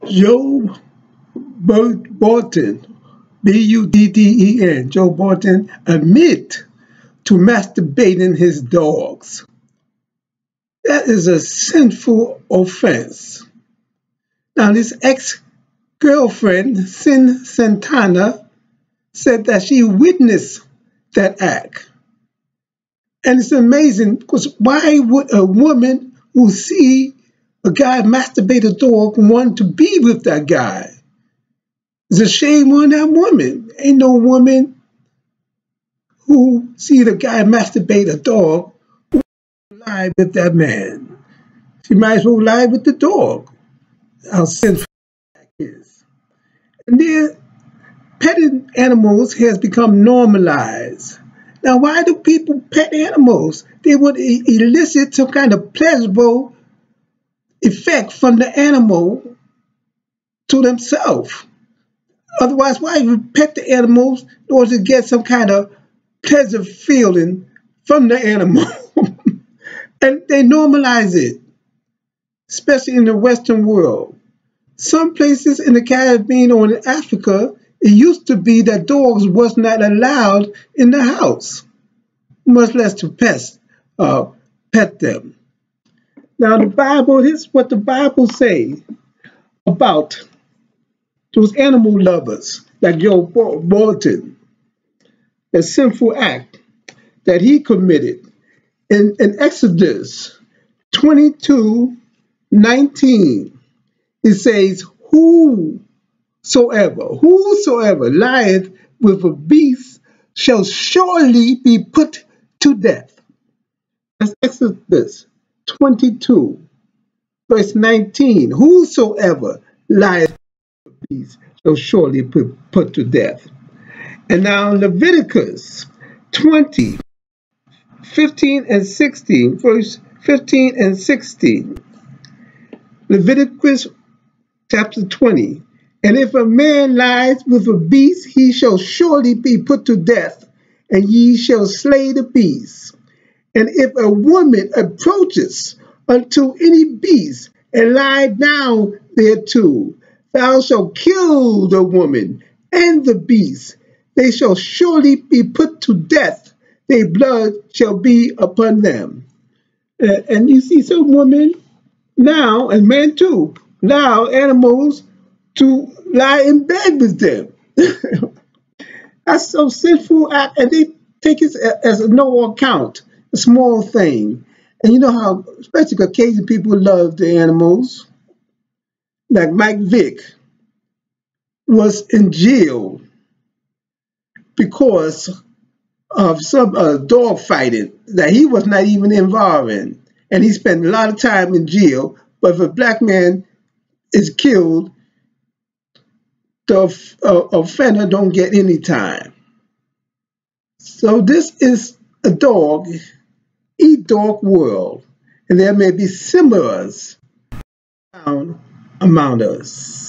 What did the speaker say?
Joe Budden, Budden, Joe Budden, admit to masturbating his dogs. That is a sinful offense. Now, this ex-girlfriend, Cyn Santana, said that she witnessed that act. And it's amazing because why would a woman who see a guy masturbate a dog want to be with that guy? It's a shame on that woman. Ain't no woman who see the guy masturbate a dog who lie with that man. She might as well lie with the dog. How sinful that is. And then petting animals has become normalized. Now, why do people pet animals? They would elicit some kind of pleasurable effect from the animal to themselves. Otherwise, why you pet the animals in order to get some kind of pleasure feeling from the animal? And they normalize it, especially in the Western world. Some places in the Caribbean or in Africa, it used to be that dogs was not allowed in the house, much less to pet them. Now, the Bible, here's what the Bible says about those animal lovers, like Joe Budden, the sinful act that he committed. In Exodus 22:19, it says, Whosoever lieth with a beast shall surely be put to death. That's Exodus 22, verse 19. Whosoever lieth with a beast shall surely be put to death. And now Leviticus 20, 15 and 16, verse 15 and 16. Leviticus chapter 20. And if a man lies with a beast, he shall surely be put to death, and ye shall slay the beast. And if a woman approaches unto any beast and lie down thereto, thou shalt kill the woman and the beast. They shall surely be put to death. Their blood shall be upon them. And you see some women now, and men too, allow animals to lie in bed with them. That's so sinful, and they take it as a no account, a small thing. And you know how, especially Caucasian people love the animals. Like Mike Vick was in jail because of some dog fighting that he was not even involved in. And he spent a lot of time in jail. But if a black man is killed, the offender don't get any time. So this is a dog eat dog world, and there may be similars found among us.